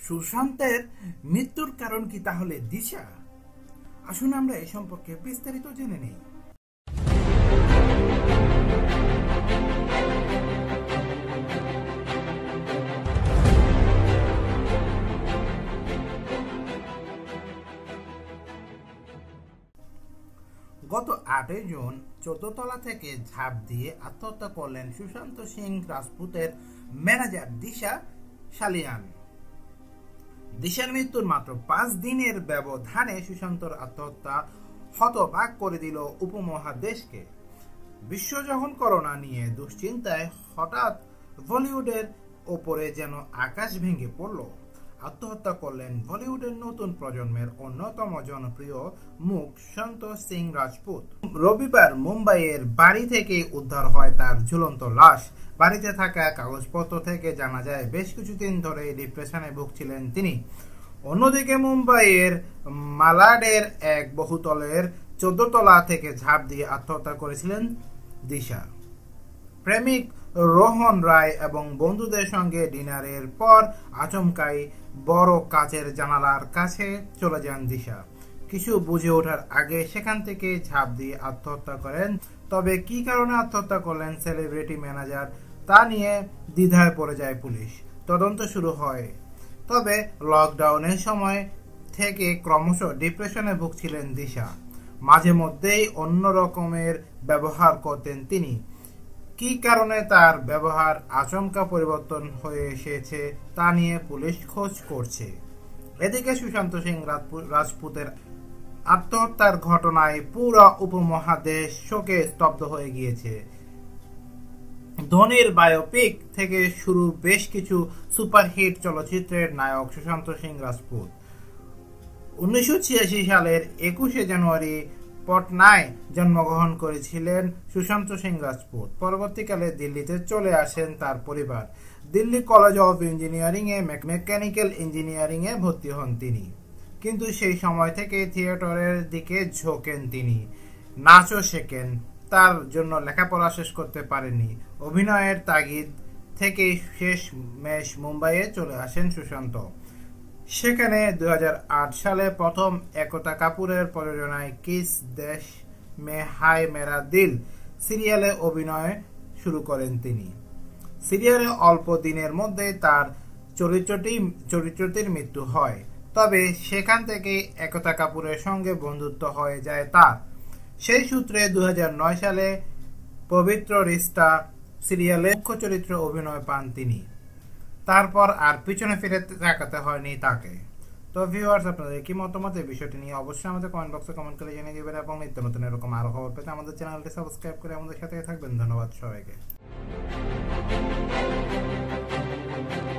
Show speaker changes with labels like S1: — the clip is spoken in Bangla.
S1: সুশান্তের মৃত্যুর কারণ কি তাহলে দিশা? আসুন আমরা এই সম্পর্কে বিস্তারিত জেনে নেই। গত 8 জুন 14 তলা থেকে ঝাঁপ দিয়ে আত্মহত্যা করলেন সুশান্ত সিং রাজপুতের ম্যানেজার দিশা সালিয়ান। দিশার মৃত্যুর মাত্র 5 দিনের ব্যবধানে সুশান্তর আত্মহত্যা হতবাক করে দিল উপমহাদেশকে। বিশ্ব যখন করোনা নিয়ে দুশ্চিন্তায়, হঠাৎ বলিউডের ওপরে যেন আকাশ ভেঙে পড়ল। আত্মহত্যা করলেন বলিউডের নতুন প্রজন্মের অন্যতম জনপ্রিয় মুখ সুশান্ত সিং রাজপুত। রবিবার মুম্বাইয়ের বাড়ি থেকে উদ্ধার হয় তার ঝুলন্ত লাশ। বাড়িতে থাকা কাগজপত্র থেকে জানা যায় বেশ কিছুদিন ধরে ডিপ্রেশনে ভুগছিলেন তিনি। অন্যদিকে মুম্বাইয়ের মালাডের এক বহুতলের 14 তলা থেকে ঝাঁপ দিয়ে আত্মহত্যা করেছিলেন দিশা। প্রেমিক রোহন রায় এবং বন্ধুদের সঙ্গে ডিনারের পর আচমকাই বড় কাচের জানালার কাছে চলে যান দিশা। কিছু বুঝে ওঠার আগে সেখান থেকে ঝাঁপ দিয়ে আত্মহত্যা করেন। তবে কি কারণে আত্মহত্যা করলেন সেলিব্রিটি ম্যানেজার তা নিয়ে দ্বিধায় পড়ে যায় পুলিশ। তদন্ত শুরু হয়। তবে লকডাউনের সময় থেকে ক্রমশ ডিপ্রেশনে ভুগছিলেন দিশা। মাঝে মধ্যেই অন্য রকমের ব্যবহার করতেন তিনি। কি কারণে তার ব্যবহার আচমকা পরিবর্তন হয়ে এসেছে তা নিয়ে পুলিশ খোঁজ করছে। এদিকে সুশান্ত সিং রাজপুতের আত্মহত্যার ঘটনায় পুরো উপমহাদেশ শোকে স্তব্ধ হয়ে গিয়েছে। ধোনির বায়োপিক থেকে শুরু বেশ কিছু সুপারহিট চলচ্চিত্রের নায়ক সুশান্ত সিং রাজপুত। 1986 সালের 21শে জানুয়ারি পটনায় জন্মগ্রহণ করেছিলেন সুশান্ত সিং রাজপুত। পরবর্তীকালে দিল্লিতে চলে আসেন তার পরিবার। দিল্লি কলেজ অফ ইঞ্জিনিয়ারিং এ মেকানিক্যাল ইঞ্জিনিয়ারিং এ ভর্তি হন তিনি। কিন্তু সেই সময় থেকে থিয়েটারের দিকে ঝোঁকেন তিনি। নাচও শেখেন, তার জন্য লেখাপড়া শেষ করতে পারেননি। অভিনয়ের তাগিদ থেকে শেষ মেশ মুম্বাইয়ে চলে আসেন সুশান্ত। সেখানে 2008 সালে প্রথম একতা কাপুরের প্রযোজনায় কিস দেশ মে হাই মেরা দিল সিরিয়ালে অভিনয় শুরু করেন তিনি। সিরিয়ালে অল্প দিনের মধ্যে তার চরিত্রটির মৃত্যু হয়। তবে সেখান থেকে একতা কাপুরের সঙ্গে বন্ধুত্ব হয়ে যায় তার। সেই সূত্রে 2009 সালে পবিত্র রিস্তা সিরিয়ালে মুখ্য চরিত্রে অভিনয় পান তিনি। তারপর আর পিছনে ফিরে তাকাতে হয়নি তাকে। তো ভিউয়ার্স, আপনাদের কি মতামত এই বিষয়টি নিয়ে অবশ্যই আমাদের কমেন্ট বক্সে কমেন্ট করে জানিয়ে দেবেন এবং নিত্য নতুন এরকম আরো খবর পেতে আমাদের চ্যানেলটি সাবস্ক্রাইব করে আমাদের সাথে থাকবেন। ধন্যবাদ সবাইকে।